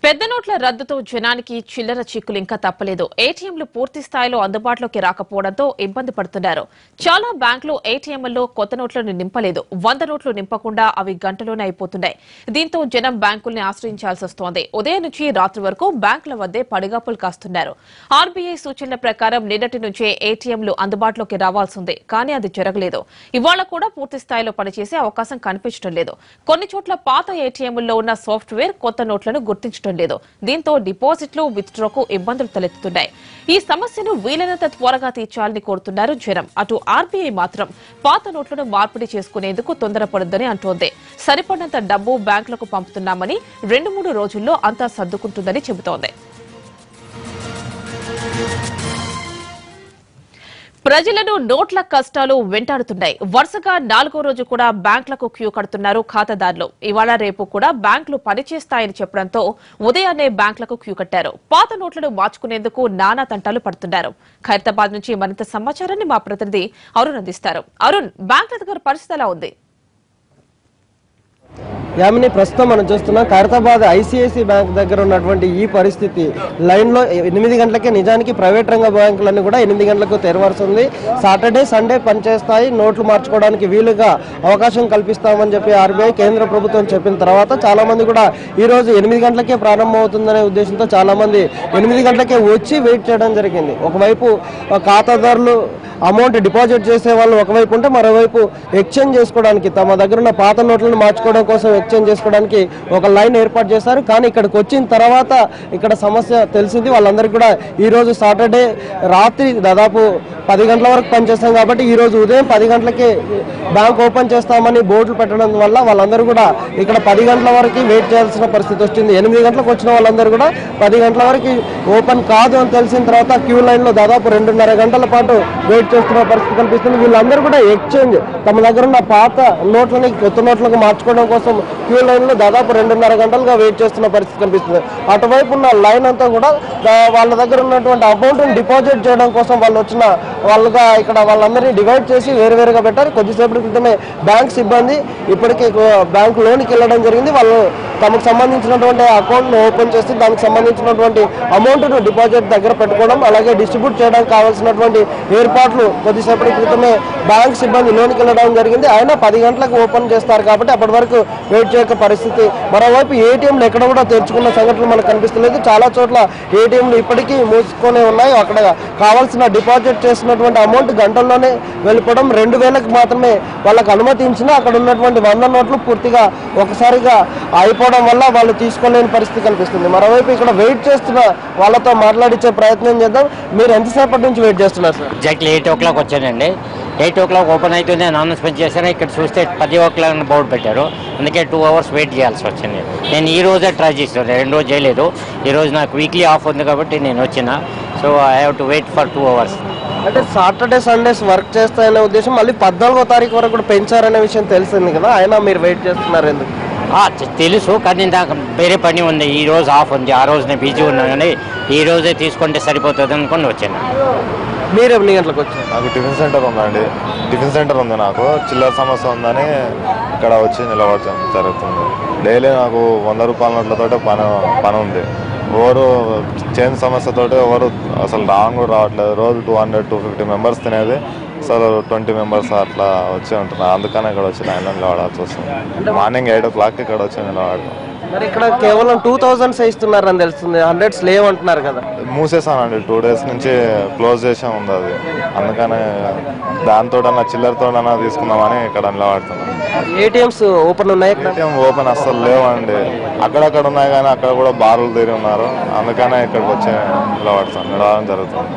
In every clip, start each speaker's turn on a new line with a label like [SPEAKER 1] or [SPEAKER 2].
[SPEAKER 1] పెద్ద నోట్ల రద్దుతో జనానికి చిల్లర చిక్కులు ఇంకా తప్పలేదు. ఏటీఎంలు పూర్తి స్థాయిలో అందుబాటులోకి రాకపోవడంతో ఇబ్బంది పడుతున్నారు. చాలా బ్యాంకులు ఏటీఎంల్లో కొత్త నోట్లను నింపలేదు. 100 నోట్లు నింపకుండా అవి గంటలోనే అయిపోతున్నాయి. దీంతో జనం బ్యాంకుల్ని ఆశ్రయించాల్సి వస్తోంది. ఉదయం నుంచి రాత్రి వరకు బ్యాంకుల వద్దే పడిగాపులు కాస్తున్నారు. ఆర్బీఐ సూచనల ప్రకారం నిన్నటి నుంచే ఏటీఎంలు అందుబాటులోకి రావాల్సింది. కానీ అది జరగలేదు. ఇవాళ కూడా పూర్తి స్థాయిలో పనిచేసే అవకాశం కనిపించడం లేదు. కొన్ని చోట్ల పాత ఏటీఎంల్లో ఉన్న సాఫ్ట్వేర్ కొత్త నోట్లను గుర్తించడం లేదు. దీంతో డిపాజిట్లు విత్డ్రాకు ఇబ్బందులు తలెత్తుతున్నాయి. ఈ సమస్యను వీలైనంత త్వరగా తీర్చాలని కోరుతున్నారు జనం. అటు ఆర్బీఐ మాత్రం పాత నోట్లను మార్పిడి చేసుకునేందుకు తొందరపడొద్దని అంటోంది. సరిపడినంత డబ్బు బ్యాంకులకు పంపుతున్నామని 2-3 రోజుల్లో అంతా సర్దుకుంటుందని చెబుతోంది. ప్రజలను నోట్ల కష్టాలు వెంటాడుతున్నాయి. వరుసగా 4వ రోజు కూడా బ్యాంకులకు క్యూ కడుతున్నారు ఖాతాదారులు. ఇవాళ రేపు కూడా బ్యాంకులు పనిచేస్తాయని చెప్పడంతో ఉదయాన్నే బ్యాంకులకు క్యూ కట్టారు. పాత నోట్లను మార్చుకునేందుకు నానా తంటాలు పడుతున్నారు. ఖైరతాబాద్ నుంచి మరింత సమాచారాన్ని మా ప్రతినిధి అరుణ్ అందిస్తారు. అరుణ్, బ్యాంకుల దగ్గర పరిస్థితి ఎలా ఉంది?
[SPEAKER 2] యామిని, ప్రస్తుతం మనం చూస్తున్నాం ఖైరతాబాద్ ఐసిఐసి బ్యాంక్ దగ్గర ఉన్నటువంటి ఈ పరిస్థితి. లైన్లో 8 గంటలకే నిజానికి ప్రైవేట్ రంగ బ్యాంకులన్నీ కూడా 8 గంటలకు తెరవలసి ఉంది. సాటర్డే సండే పనిచేస్తాయి, నోట్లు మార్చుకోవడానికి వీలుగా అవకాశం కల్పిస్తామని చెప్పి ఆర్బీఐ కేంద్ర ప్రభుత్వం చెప్పిన తర్వాత చాలా మంది కూడా ఈ రోజు 8 గంటలకే ప్రారంభమవుతుందనే ఉద్దేశంతో చాలా మంది 8 గంటలకే వచ్చి వెయిట్ చేయడం జరిగింది. ఒకవైపు ఖాతాదారులు అమౌంట్ డిపాజిట్ చేసే వాళ్ళు ఒకవైపు ఉంటే, మరోవైపు ఎక్స్చేంజ్ చేసుకోవడానికి తమ దగ్గర ఉన్న పాత నోట్లను మార్చుకోవడం కోసం ఎక్స్చేంజ్ చేసుకోవడానికి ఒక లైన్ ఏర్పాటు చేశారు. కానీ ఇక్కడికి వచ్చిన తర్వాత ఇక్కడ సమస్య తెలిసింది. వాళ్ళందరికీ కూడా ఈరోజు సాటర్డే రాత్రి దాదాపు 10 గంటల వరకు పనిచేస్తాం కాబట్టి ఈరోజు ఉదయం 10 గంటలకి బ్యాంక్ ఓపెన్ చేస్తామని బోర్డులు పెట్టడం వల్ల వాళ్ళందరూ కూడా ఇక్కడ 10 గంటల వరకు వెయిట్ చేయాల్సిన పరిస్థితి వచ్చింది. 8 గంటలకు వచ్చిన వాళ్ళందరూ కూడా 10 గంటల వరకు ఓపెన్ కాదు అని తెలిసిన తర్వాత క్యూ లైన్లో దాదాపు 2.5 గంటల పాటు వెయిట్ చేస్తున్న పరిస్థితి కనిపిస్తుంది. వీళ్ళందరూ కూడా ఎక్స్చేంజ్ తమ దగ్గర ఉన్న పాత నోట్లని కొత్త నోట్లకు మార్చుకోవడం కోసం క్యూ లైన్లో దాదాపు 2.5 గంటలుగా వెయిట్ చేస్తున్న పరిస్థితి కనిపిస్తుంది. అటువైపు ఉన్న లైన్ అంతా కూడా వాళ్ళ దగ్గర ఉన్నటువంటి అమౌంట్ని డిపాజిట్ చేయడం కోసం వాళ్ళు వచ్చిన వాళ్ళుగా ఇక్కడ వాళ్ళందరినీ డివైడ్ చేసి వేరువేరుగా పెట్టారు. కొద్దిసేపటి క్రితమే బ్యాంక్ సిబ్బంది ఇప్పటికే బ్యాంక్ లోనికి వెళ్ళడం జరిగింది. వాళ్ళు తమకు సంబంధించినటువంటి అకౌంట్ను ఓపెన్ చేసి దానికి సంబంధించినటువంటి అమౌంట్ను డిపాజిట్ దగ్గర పెట్టుకోవడం, అలాగే డిస్ట్రిబ్యూట్ చేయడానికి కావాల్సినటువంటి ఏర్పాట్లు కొద్దిసేపటి క్రితమే బ్యాంక్ సిబ్బంది లోనికి వెళ్ళడం జరిగింది. అయినా 10 గంటలకు ఓపెన్ చేస్తారు కాబట్టి అప్పటి వరకు వెయిట్ చేయక పరిస్థితి. మరోవైపు ఏటీఎంలు ఎక్కడ కూడా తెరుచుకున్న సంఘటనలు మనకు కనిపిస్తలేదు. చాలా చోట్ల ఏటీఎంలు ఇప్పటికీ మూసుకొని ఉన్నాయి. అక్కడ కావాల్సిన డిపాజిట్ చేసినటువంటి అమౌంట్ గంటల్లోనే వెళ్ళిపోవడం, 2000కి మాత్రమే వాళ్ళకి అనుమతించినా అక్కడ ఉన్నటువంటి 100 నోట్లు పూర్తిగా ఒకసారిగా అయిపోవడం వల్ల వాళ్ళు తీసుకోలేని పరిస్థితి కనిపిస్తుంది. మరోవైపు ఇక్కడ వెయిట్ చేస్తున్న వాళ్ళతో మాట్లాడించే ప్రయత్నం చేద్దాం. మీరు ఎంతసేపటి నుంచి వెయిట్ చేస్తున్నారు సార్?
[SPEAKER 3] ఎగ్జాక్ట్లీ 8 o'clock వచ్చానండి. 8 o'clock ఓపెన్ అవుతుంది అనౌన్స్మెంట్ చేశాను. ఇక్కడ చూస్తే 10 o'clock బోర్డు పెట్టారు. అందుకే 2 hours వెయిట్ చేయాల్సి వచ్చింది. నేను ఈ రోజే ట్రై చేస్తాను, 2 రోజు చేయలేదు. ఈరోజు నాకు వీక్లీ ఆఫ్ ఉంది కాబట్టి నేను వచ్చిన. So I have to wait for 2 hours.
[SPEAKER 2] అంటే సాటర్డే సండేస్ వర్క్ చేస్తాయనే ఉద్దేశం మళ్ళీ 14వ తారీఖు వరకు కూడా పెంచారనే విషయం తెలిసింది కదా, అయినా మీరు వెయిట్ చేస్తున్నారు ఎందుకు?
[SPEAKER 3] తెలుసు, కానీ నాకు వేరే పని ఉంది. ఈ రోజు ఆఫ్ ఉంది, ఆ రోజు నేను బిజీ ఉన్నాను. కానీ ఈ రోజే తీసుకుంటే సరిపోతుంది అనుకుని వచ్చాను.
[SPEAKER 2] మీరు ఎన్ని గంటలకు వచ్చారు?
[SPEAKER 4] నాకు టిఫిన్ సెంటర్ ఉందండి. టిఫిన్ సెంటర్ ఉంది, నాకు చిల్లర సమస్య ఉందని ఇక్కడ వచ్చి నిలబడతాం జరుగుతుంది. డైలీ నాకు 100 రూపాయల నోట్లతో పని ఉంది. ఎవరు చేంజ్ సమస్యతో ఎవరు అసలు రాంగ్ రావట్లేదు. రోజు 200-250 మెంబర్స్ తినేది అసలు 20 మెంబర్స్ అట్లా వచ్చి ఉంటున్నారు. అందుకని ఇక్కడ వచ్చి లైన్లో నిలబడాల్సి వస్తుంది. మార్నింగ్ 8 o'clock ఇక్కడ వచ్చి నిలబడతాం.
[SPEAKER 2] మరి ఇక్కడ కేవలం 2000 ఇస్తున్నారని తెలుస్తుంది, 100 లేవంటున్నారు కదా.
[SPEAKER 4] మూసేసానండి, 2 days నుంచి క్లోజ్ చేసే ఉంది అది. అందుకని దాంతో చిల్లరతో తీసుకుందామని ఇక్కడ నిలబడుతున్నాం.
[SPEAKER 2] ఏటీఎంస్ ఓపెన్ ఉన్నాయి?
[SPEAKER 4] ఏటీఎం ఓపెన్ అస్సలు లేవండి. అక్కడక్కడ ఉన్నాయి కానీ అక్కడ కూడా బారులు తీరి ఉన్నారు. అందుకనే ఇక్కడికి వచ్చి నిలబడడం జరుగుతుంది.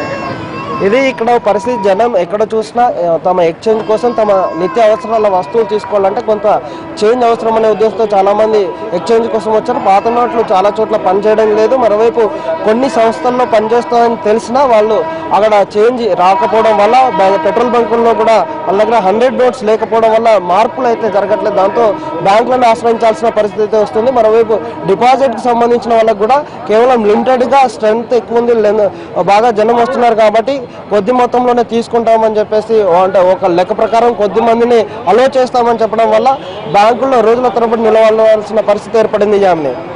[SPEAKER 2] ఇది ఇక్కడ పరిస్థితి. జనం ఎక్కడ చూసినా తమ ఎక్స్చేంజ్ కోసం తమ నిత్య అవసరాల వస్తువులు తీసుకోవాలంటే కొంత చేంజ్ అవసరం అనే ఉద్దేశంతో చాలామంది ఎక్స్చేంజ్ కోసం వచ్చారు. పాత నోట్లు చాలా చోట్ల పనిచేయడం లేదు. మరోవైపు కొన్ని సంస్థల్లో పనిచేస్తామని తెలిసినా వాళ్ళు అక్కడ చేంజ్ రాకపోవడం వల్ల, పెట్రోల్ బంకుల్లో కూడా వాళ్ళ దగ్గర 100 నోట్స్ లేకపోవడం వల్ల మార్పులు అయితే జరగట్లేదు. దాంతో బ్యాంకులను ఆశ్రయించాల్సిన పరిస్థితి వస్తుంది. మరోవైపు డిపాజిట్కి సంబంధించిన వాళ్ళకు కూడా కేవలం లిమిటెడ్గా స్ట్రెంత్ ఎక్కువ ఉంది, బాగా జనం వస్తున్నారు కాబట్టి కొద్ది మొత్తంలోనే తీసుకుంటామని చెప్పేసి, అంటే ఒక లెక్క ప్రకారం కొద్ది మందిని అలో చేస్తామని చెప్పడం వల్ల బ్యాంకుల్లో రోజుల తరబడి నిలవాల్సిన పరిస్థితి ఏర్పడింది. యామిని.